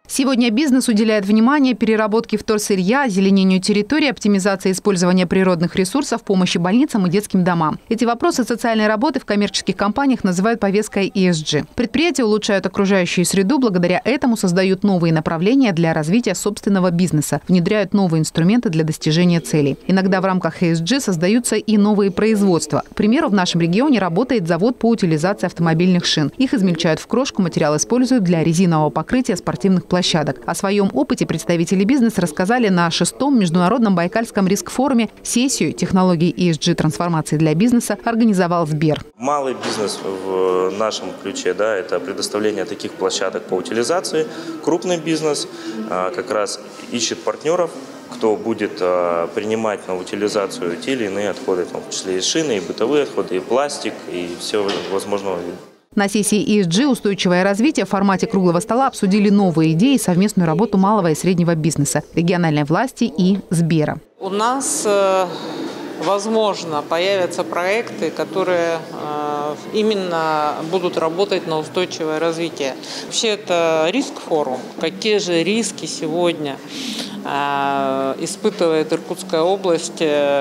Сегодня бизнес уделяет внимание переработке вторсырья, озеленению территории, оптимизации использования природных ресурсов, помощи больницам и детским домам. Эти вопросы социальной работы в коммерческих компаниях называют повесткой ESG. Предприятия улучшают окружающую среду, благодаря этому создают новые направления для развития собственного бизнеса, внедряют новые инструменты для достижения целей. Иногда в рамках ESG создаются и новые производства. К примеру, в нашем регионе работает завод по утилизации автомобильных шин. Их измельчают в крошку, материал используют для резинового покрытия спортивных площадок. О своем опыте представители бизнеса рассказали на 6-м международном Байкальском риск-форуме. Сессию технологий ESG трансформации для бизнеса организовал Сбер. Малый бизнес в нашем ключе, это предоставление таких площадок по утилизации. Крупный бизнес как раз ищет партнеров, кто будет принимать на утилизацию те или иные отходы, в том числе и шины, и бытовые отходы, и пластик, и все возможного вида. На сессии ESG «Устойчивое развитие» в формате круглого стола обсудили новые идеи и совместную работу малого и среднего бизнеса, региональной власти и Сбера. У нас, возможно, появятся проекты, которые именно будут работать на устойчивое развитие. Вообще это риск-форум. Какие же риски сегодня испытывает Иркутская область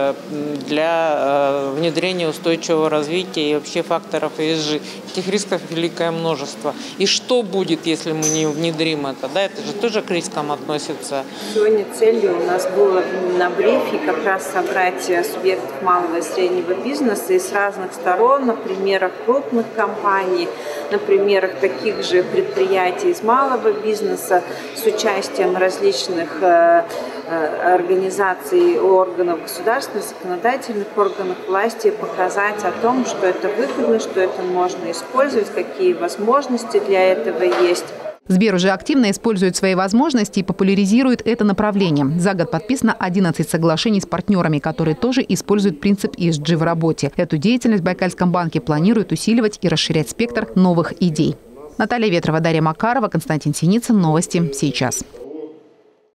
для внедрения устойчивого развития и вообще факторов ESG. Этих рисков великое множество. И что будет, если мы не внедрим это? Это же тоже к рискам относится. Сегодня целью у нас было на брифе как раз собрать субъектов малого и среднего бизнеса и с разных сторон, на примерах крупных компаний, на примерах таких же предприятий из малого бизнеса с участием различных организаций, органов государственных, законодательных органов власти, показать о том, что это выгодно, что это можно использовать, какие возможности для этого есть. Сбер уже активно использует свои возможности и популяризирует это направление. За год подписано 11 соглашений с партнерами, которые тоже используют принцип ESG в работе. Эту деятельность в Байкальском банке планируют усиливать и расширять спектр новых идей. Наталья Ветрова, Дарья Макарова, Константин Синицын. Новости сейчас.